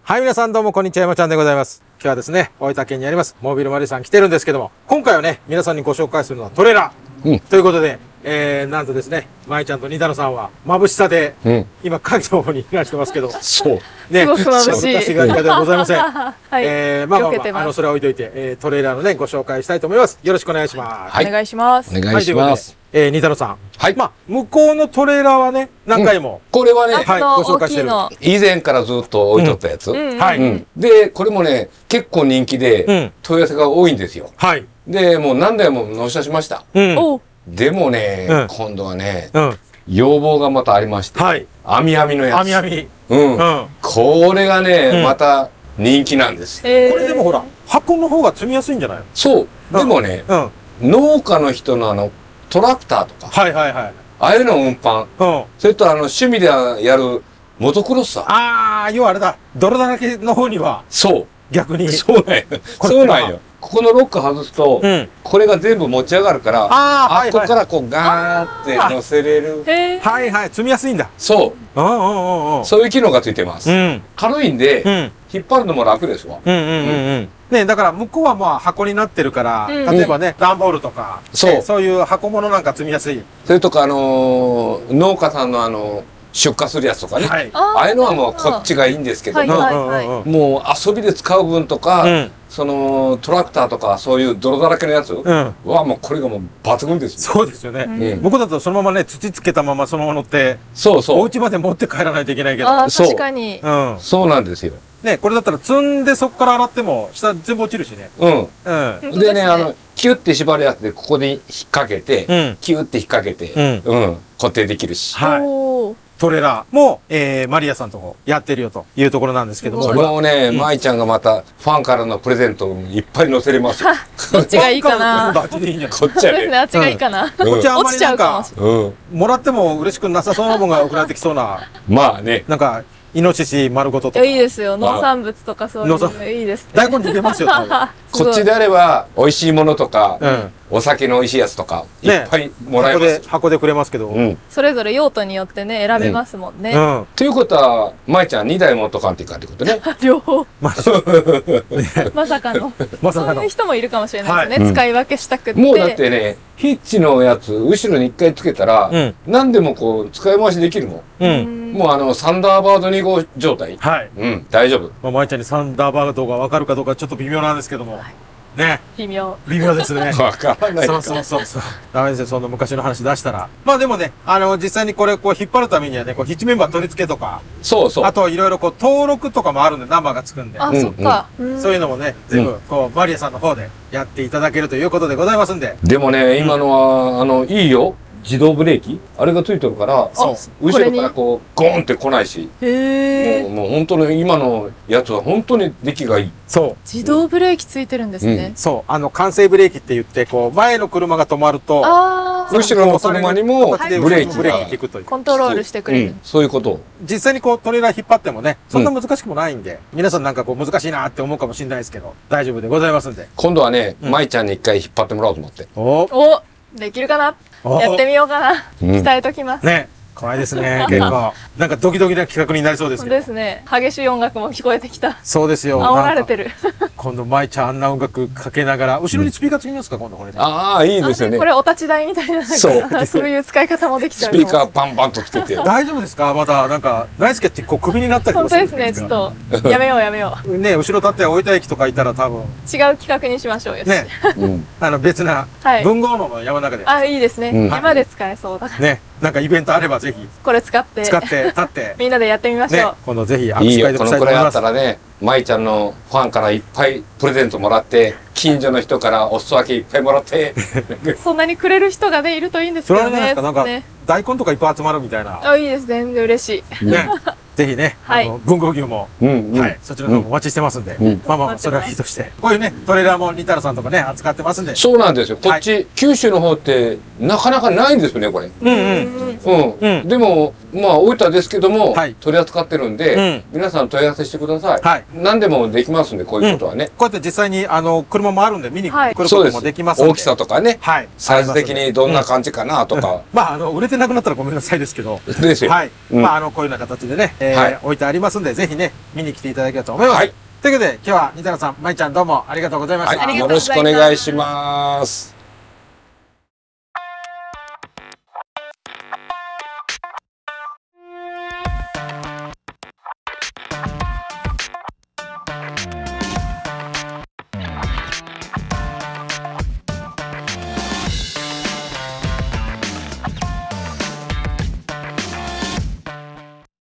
はい、皆さんどうもこんにちは、山ちゃんでございます。今日はですね、大分県にあります、モービルマリさん来てるんですけども、今回はね、皆さんにご紹介するのはトレーラー。ということで、なんとですね、まいちゃんとニタノさんは、眩しさで、今、影の方にいらしてますけど。 そう。 ね、 すごく眩しい。 私が嫌ではございません。 はい。 まあ、それは置いといて、トレーラーのね、ご紹介したいと思います。よろしくお願いします。 お願いします。 お願いします。 ニタノさん。 はい。 まあ、向こうのトレーラーはね、何回も。 これはね、 はい、ご紹介してる。 以前からずっと置いとったやつ。 はい。 で、これもね、結構人気で、問い合わせが多いんですよ。 はい。 で、もう何台も納車しました。でもね、今度はね、要望がまたありまして、網網のやつ。 網網。 これがね、また人気なんです。 これでもほら、箱の方が積みやすいんじゃない？ そう。でもね、農家の人のトラクターとか、ああいうの運搬、それと趣味でやるモトクロッサー。 ああ、要はあれだ、泥だらけの方には。 そう。 逆に。 そうなんよ。そうなんよ。ここのロック外すと、これが全部持ち上がるから、あここからこうガーって乗せれる。 はいはい、積みやすいんだ。 そう。そういう機能がついてます。軽いんで、引っ張るのも楽ですわ。 ね、だから向こうはまあ箱になってるから、例えばね、段ボールとか、そういう箱物なんか積みやすい。 それとか農家さんの出荷するやつとかね。ああいうのはもうこっちがいいんですけども、もう遊びで使う分とか、そのトラクターとかそういう泥だらけのやつはもうこれがもう抜群ですよ。そうですよね。向こうだとそのままね、土つけたままそのまま乗って、お家まで持って帰らないといけないけど。 確かに。 そうなんですよ。 ね、これだったら積んでそこから洗っても下全部落ちるしね。 でね、キュッて縛るやつでここに引っ掛けて、キュッて引っ掛けて、固定できるし。トレーラーも、マリアさんとこやってるよというところなんですけども。 それもね、舞ちゃんがまたファンからのプレゼントいっぱい載せれますよ。 どっちがいいかな。 こっちはね。 あっちがいいかな。 こっちはあんまりなんか、 うん。 もらっても嬉しくなさそうなものが送られてきそうな。 まあね。 なんか、イノシシ丸ごととか。 いいですよ。農産物とかそういうのいいですね。 大根に入れますよ。 こっちであれば、美味しいものとか、お酒の美味しいやつとか、いっぱいもらえます。 箱でくれますけど。 それぞれ用途によってね、選べますもんね。 ということは、舞ちゃん2台持っとかんっていかんってことね。 両方。まさかの。そういう人もいるかもしれないですね。使い分けしたくって。 もうだってね、ヒッチのやつ、後ろに1回つけたら、何でもこう、使い回しできるもん。もうサンダーバード2号状態。大丈夫。 まあ、舞ちゃんにサンダーバードがわかるかどうかちょっと微妙なんですけども。ね。 微妙。 微妙ですね。 わからない。 そう。ダメですよ、その昔の話出したら。まあでもね、実際にこれこう引っ張るためにはね、こうヒッチメンバー取り付けとか。あといろいろこう登録とかもあるんで、ナンバーがつくんで。 あ、そっか。 そういうのもね、全部、こう、マリアさんの方でやっていただけるということでございますんで。 でもね、今のは、いいよ。自動ブレーキあれがついてるから、後ろからこう、ゴーンって来ないし。もう本当に今のやつは本当に出来がいい。 自動ブレーキついてるんですね。 そう。完成ブレーキって言って、こう、前の車が止まると、 後ろの車にもブレーキが効くという。 コントロールしてくれる。 そういうこと。 実際にこう、トレーラー引っ張ってもね、そんな難しくもないんで、皆さんなんかこう、難しいなって思うかもしれないですけど、大丈夫でございますんで。 今度はね、舞ちゃんに一回引っ張ってもらおうと思って。 おできるかなやってみようかな。鍛えときます。 ね。怖いですね、結構。なんかドキドキな企画になりそうですけど。 ですね。激しい音楽も聞こえてきた。 そうですよ。 煽られてる。 今度、舞ちゃんあんな音楽かけながら、後ろにスピーカーつきますか、今度これで。 ああ、いいですよね。 これお立ち台みたいな、そういう使い方もできちゃう。 スピーカーバンバンとつけて。 大丈夫ですかまた、なんか、大輔ってこう首になったりとかするんですか？本当ですね、ちょっと。やめよう。 ね、後ろ立って大分駅とかいたら多分。 違う企画にしましょうよ。 ね。別な、文豪の山の中で。 あ、いいですね。山で使えそうだから。 ね。なんかイベントあればぜひ。 これ使って、立って。 みんなでやってみましょう。 今度ぜひ、 いいよ、このくらいあったらね、舞ちゃんのファンからいっぱいプレゼントもらって、近所の人からお裾分けいっぱいもらって。 そんなにくれる人がね、いるといいんですけどね。 なんか、大根とかいっぱい集まるみたいな。 あ、いいです。全然嬉しい。 ね。ぜひね、文豪牛も、そちらの方もお待ちしてますんで、まあそれはいいとして、こういうね、トレーラーもニタロさんとかね、扱ってますんで。 そうなんですよ。こっち、九州の方って、なかなかないんですよね、これ。でも、 まあ、大分ですけども、取り扱ってるんで、皆さん問い合わせしてください。何でもできますんで、こういうことはね。 こうやって実際に、車もあるんで、見に来ることもできますので。 大きさとかね。サイズ的にどんな感じかなとか。 まあ、売れてなくなったらごめんなさいですけど。 ですよ。 はい。まあ、こういうような形でね、置いてありますんで、ぜひね、見に来ていただければと思います。ということで、今日は、新田さん、まいちゃんどうもありがとうございました。 よろしくお願いします。